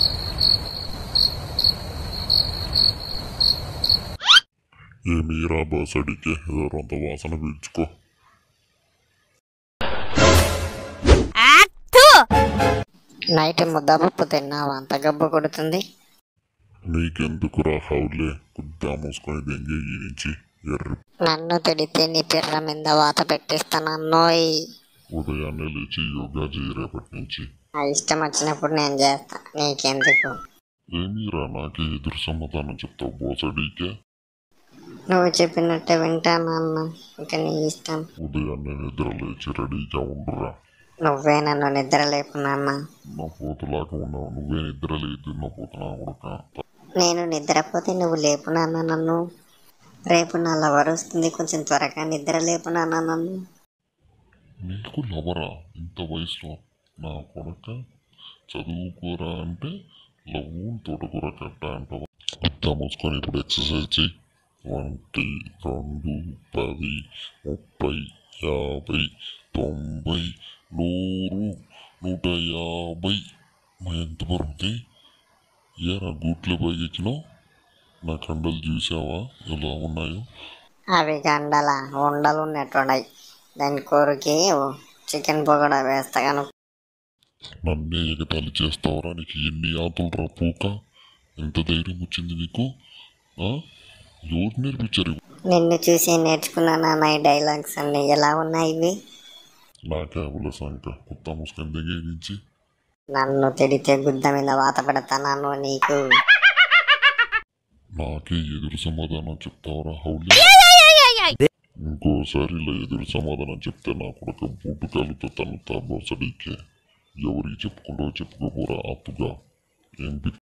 ఏమీరా బాసడికి ఎవరంత వాసన పీల్చుకో. నైట్ ముద్దపప్పు తిన్నావా? అంత గబ్బు కొడుతుంది. నీకెందుకురా హౌలే, కుద్దా మూసుకొని దెంగే ఈ నుంచి ఎర్రి. నన్ను తిడితే నీ పిర్ర మీద వాత పెట్టిస్తానన్నోయ్. ఉదయాన్నే లేచి యోగా చేయి రేపటి నుంచి. నా ఇష్టం వచ్చినప్పుడు నేను చేస్తా, నీకెందుకు? ఏమీరా నాకే ఎదురు సమాధానం చెప్తావు బోసడీకే. నువ్వు చెప్పినట్టే వింటానన్న, ఇక నీ ఇష్టం. ఉదయాన్నే నిద్ర లేచి రెడీగా ఉండురా. నువ్వే నన్ను నిద్ర లేపు నాన్న. నా పోతులాగా ఉన్నావు, నువ్వే నిద్ర లేదు నా పోతున్నా ఉడక. నేను నిద్రపోతే నువ్వు లేపు నాన్న నన్ను. రేపు నా లవర్ వస్తుంది, కొంచెం త్వరగా నిద్ర లేపు నాన్న నన్ను. నీకు లవరా ఇంత వయసులో? నా కొడక చదువుకోరా అంటే లవ్వు తోటకూర కట్ట అంటావా? అంతా మూసుకొని ఇప్పుడు ఎక్సర్సైజ్ చెయ్యి. 1, 2, 10, 30, 50, 90, 100, 150. మా ఎంత బరువుంది? ఏరా గూట్లో పైకెక్కినావు? నా కండలు చూసావా ఎలా ఉన్నాయో? అవి గండల ఉండలు ఉన్నట్టున్నాయి. దాని కూరకి చికెన్ పకోడా వేస్తాను. నన్నే ఎగతాళి చేస్తావరా? నీకు ఎన్ని ఆతులు రా పూక? ఎంత ధైర్యం వచ్చింది నీకు? ఎవరు నేర్పించారు? నిన్ను చూసి నేర్చుకున్నాను అన్న ఈ డైలాగ్స్ అన్ని. ఎలా ఉన్నాయి ఇవి? నాకే అవ్వలే సంక, కొత్త ముసుకొని దిగే నుంచి. నన్ను తిడితే గుద్ద మీద వాత పెడతాను నీకు. నాకే ఎదురు సమాధానం చెప్తావరా హౌలే? ఇంకోసారి ఇలా ఎదురు సమాధానం చెప్తే నా కొడుకు బూటు కాలుతో తను బోసడీకే. ఎవరికి చెప్పుకుంటావో చెప్పుకోపోరా అప్పుగా. ఏం